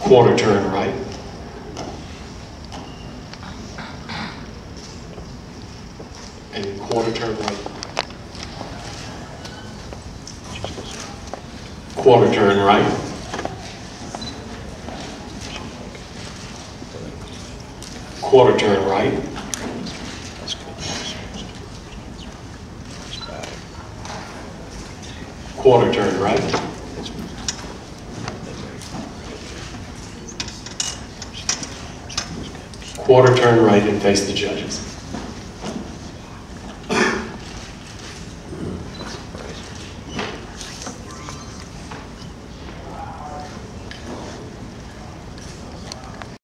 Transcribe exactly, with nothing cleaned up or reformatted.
Quarter turn right. And quarter turn right. Quarter turn right. Quarter turn right. Quarter turn right. Quarter turn right and face the judges.